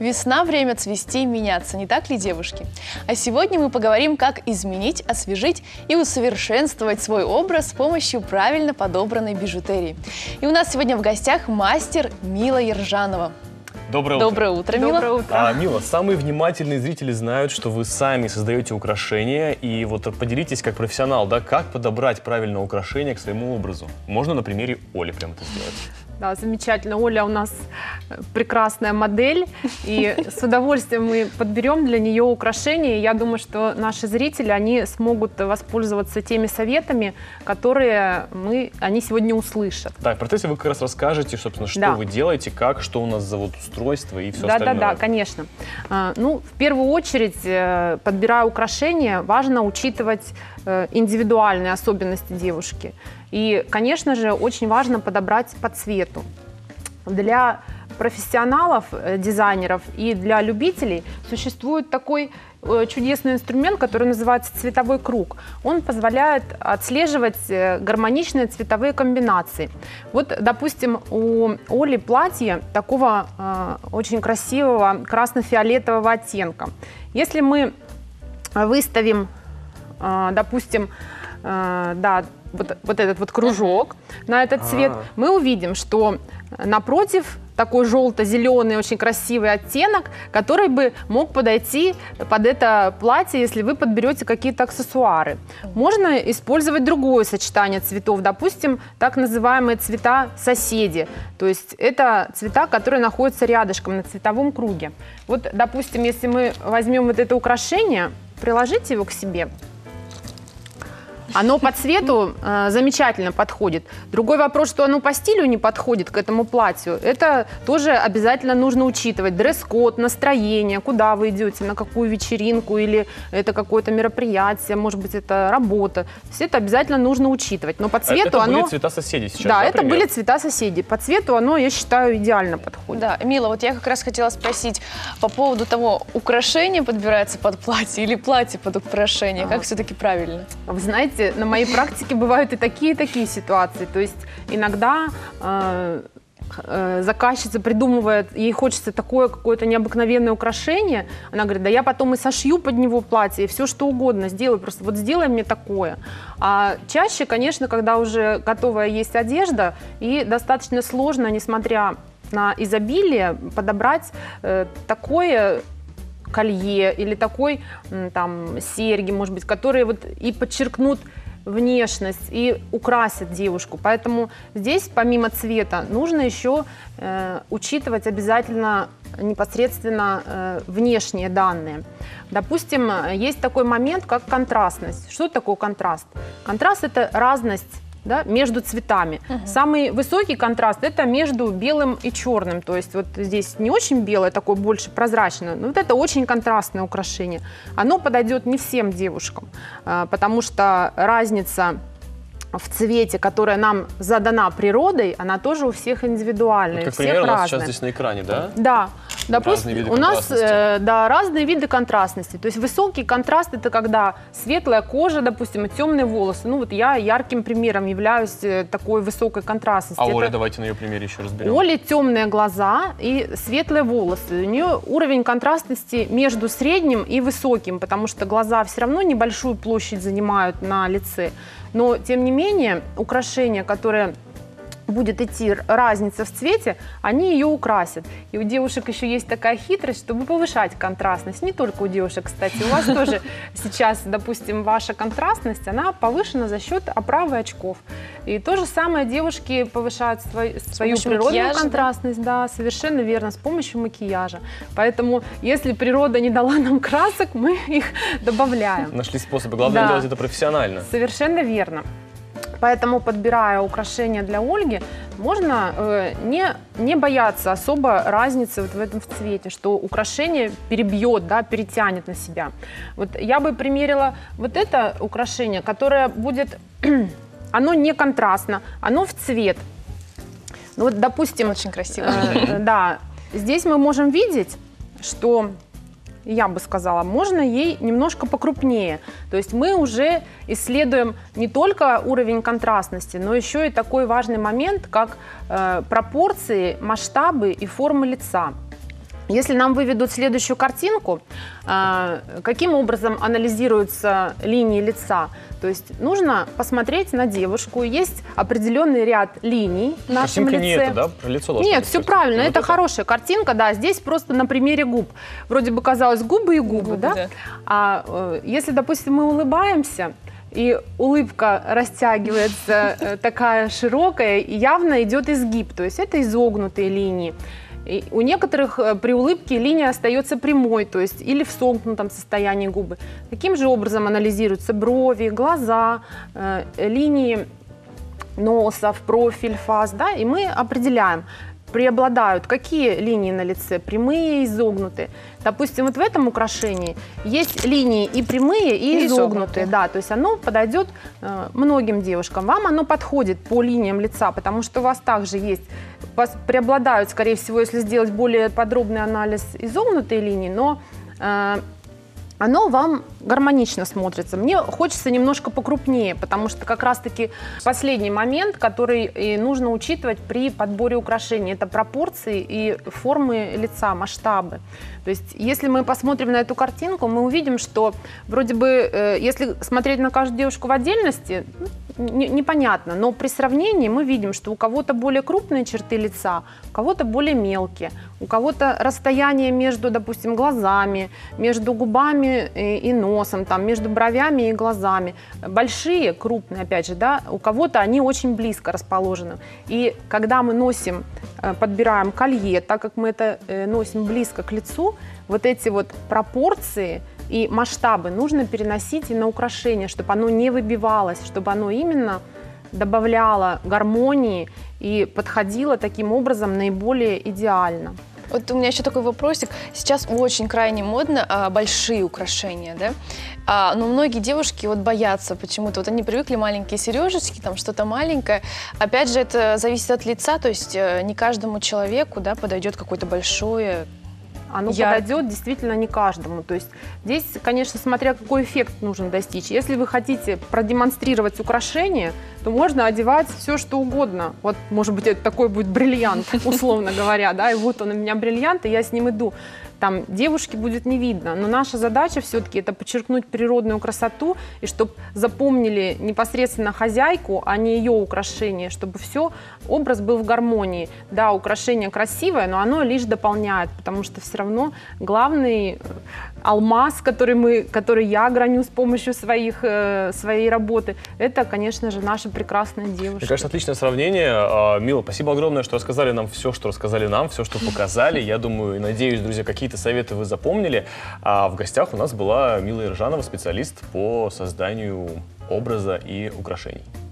Весна – время цвести и меняться, не так ли, девушки? А сегодня мы поговорим, как изменить, освежить и усовершенствовать свой образ с помощью правильно подобранной бижутерии. И у нас сегодня в гостях мастер Мила Ержанова. Доброе утро. Доброе утро, Мила. Доброе утро. Мила, самые внимательные зрители знают, что вы сами создаете украшения. И вот поделитесь как профессионал, да, как подобрать правильное украшение к своему образу. Можно на примере Оли прям это сделать. Да, замечательно. Оля у нас прекрасная модель, и с удовольствием мы подберем для нее украшения. Я думаю, что наши зрители, они смогут воспользоваться теми советами, которые они сегодня услышат. Да, в процессе вы как раз расскажете, собственно, что вы делаете, что у нас за устройство и все остальное. Да, конечно. Ну, в первую очередь, подбирая украшения, важно учитывать индивидуальные особенности девушки. И, конечно же, очень важно подобрать по цвету. Для профессионалов, дизайнеров и для любителей существует такой чудесный инструмент, который называется цветовой круг. Он позволяет отслеживать гармоничные цветовые комбинации. Вот, допустим, у Оли платье такого очень красивого красно-фиолетового оттенка. Если мы выставим, допустим, вот этот вот кружок на этот цвет, мы увидим, что напротив такой желто-зеленый, очень красивый оттенок, который бы мог подойти под это платье, если вы подберете какие-то аксессуары. Можно использовать другое сочетание цветов, допустим, так называемые цвета соседи. То есть это цвета, которые находятся рядышком на цветовом круге. Вот, допустим, если мы возьмем вот это украшение, приложите его к себе, оно по цвету замечательно подходит. Другой вопрос, что оно по стилю не подходит к этому платью. Это тоже обязательно нужно учитывать. Дресс-код, настроение, куда вы идете, на какую вечеринку, или это какое-то мероприятие, может быть, это работа. Все это обязательно нужно учитывать. Но по цвету это были цвета соседей сейчас, да, это были цвета соседей. По цвету оно, я считаю, идеально подходит. Да, Мила, вот я как раз хотела спросить по поводу того, украшение подбирается под платье или платье под украшение. Как все-таки правильно? Вы знаете, на моей практике бывают и такие ситуации. То есть иногда заказчица придумывает, ей хочется такое какое-то необыкновенное украшение. Она говорит, да я потом и сошью под него платье, и все что угодно сделаю, просто вот сделай мне такое. А чаще, конечно, когда уже готовая есть одежда, и достаточно сложно, несмотря на изобилие, подобрать такое колье или такой там серьги, может быть, которые вот и подчеркнут внешность и украсят девушку. Поэтому здесь помимо цвета нужно еще учитывать обязательно непосредственно внешние данные. Допустим, есть такой момент, как контрастность. Что такое контраст? Контраст – это разность, да, между цветами. Самый высокий контраст – это между белым и черным. То есть вот здесь не очень белое, такое больше прозрачное, но вот это очень контрастное украшение. Оно подойдет не всем девушкам, потому что разница в цвете, которая нам задана природой, она тоже у всех индивидуальная, вот, как всех пример, разная. у нас сейчас здесь на экране, да? Да. Допустим, у нас разные виды контрастности. То есть высокий контраст – это когда светлая кожа, допустим, и темные волосы. Ну вот я ярким примером являюсь такой высокой контрастности. А Оля, давайте на ее примере еще разберем. У Оли темные глаза и светлые волосы. У нее уровень контрастности между средним и высоким, потому что глаза все равно небольшую площадь занимают на лице. Но, тем не менее, украшения, которые будет идти разница в цвете, они ее украсят. И у девушек еще есть такая хитрость, чтобы повышать контрастность. Не только у девушек, кстати. У вас тоже сейчас, допустим, ваша контрастность, она повышена за счет оправы очков. И то же самое девушки повышают свою природную контрастность. Да, совершенно верно, с помощью макияжа. Поэтому, если природа не дала нам красок, мы их добавляем. Нашли способы. Главное делать это профессионально. Совершенно верно. Поэтому, подбирая украшения для Ольги, можно не бояться особо разницы вот в этом в цвете, что украшение перебьет, да, перетянет на себя. Вот я бы примерила вот это украшение, которое будет, оно не контрастно, оно в цвет. Ну, вот, допустим, очень красиво. Да, здесь мы можем видеть, что я бы сказала, можно ей немножко покрупнее. То есть мы уже исследуем не только уровень контрастности, но еще и такой важный момент, как пропорции, масштабы и формы лица. Если нам выведут следующую картинку, каким образом анализируются линии лица? То есть нужно посмотреть на девушку. Есть определенный ряд линий в нашем Картинка лице. не это, да? Про лицо должно Нет, быть все картинка. правильно, Вот это хорошая картинка, да. Здесь просто на примере губ. Вроде бы казалось губы и губы, да? да. А если, допустим, мы улыбаемся, и улыбка растягивается такая широкая, и явно идет изгиб, то есть это изогнутые линии. И у некоторых при улыбке линия остается прямой, то есть или в сомкнутом состоянии губы. Таким же образом анализируются брови, глаза, линии носа, в профиль, фас, да, и мы определяем, преобладают какие линии на лице, прямые, изогнутые. Допустим, вот в этом украшении есть линии и прямые, и изогнутые, да, то есть оно подойдет многим девушкам. Вам оно подходит по линиям лица, потому что у вас также есть, преобладают, скорее всего, если сделать более подробный анализ, изогнутые линии, но оно вам гармонично смотрится. Мне хочется немножко покрупнее, потому что как раз-таки последний момент, который и нужно учитывать при подборе украшений, это пропорции и формы лица, масштабы. То есть если мы посмотрим на эту картинку, мы увидим, что вроде бы, если смотреть на каждую девушку в отдельности, непонятно, но при сравнении мы видим, что у кого-то более крупные черты лица, у кого-то более мелкие, у кого-то расстояние между, допустим, глазами, между губами и носом, там, между бровями и глазами. Большие, крупные, опять же, да, у кого-то они очень близко расположены. И когда мы носим, подбираем колье, так как мы это носим близко к лицу, вот эти вот пропорции и масштабы нужно переносить и на украшение, чтобы оно не выбивалось, чтобы оно именно добавляло гармонии и подходило таким образом наиболее идеально. Вот у меня еще такой вопросик. Сейчас очень крайне модно большие украшения, да? Но многие девушки вот боятся почему-то. Вот они привыкли маленькие сережечки, там что-то маленькое. Опять же, это зависит от лица, то есть не каждому человеку, да, подойдет какое-то большое. Оно подойдет действительно не каждому. То есть здесь, конечно, смотря какой эффект нужно достичь. Если вы хотите продемонстрировать украшение, то можно одевать все, что угодно. Вот, может быть, это такой будет бриллиант, условно говоря, да, и вот он у меня бриллиант, и я с ним иду. Там девушке будет не видно, но наша задача все-таки это подчеркнуть природную красоту, и чтобы запомнили непосредственно хозяйку, а не ее украшение, чтобы все, образ был в гармонии. Да, украшение красивое, но оно лишь дополняет, потому что все равно главный алмаз, который я граню с помощью своей работы, это, конечно же, наша прекрасная девушка. Мне кажется, отличное сравнение. Мила, спасибо огромное, что рассказали нам все, что рассказали нам, все, что показали. Я думаю и надеюсь, друзья, какие-то советы вы запомнили. А в гостях у нас была Мила Ержанова, специалист по созданию образа и украшений.